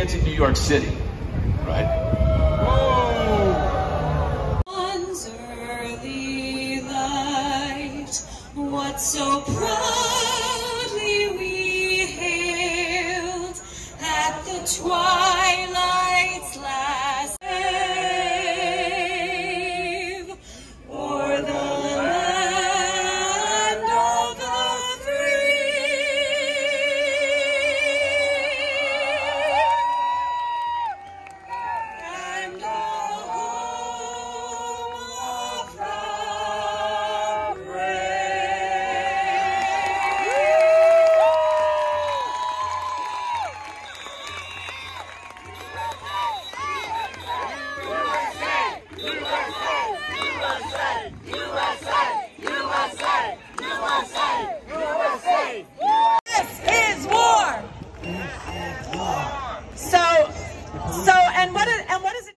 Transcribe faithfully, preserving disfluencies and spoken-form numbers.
dance in New York City, right? One's early light, what so proudly we hailed at the twilight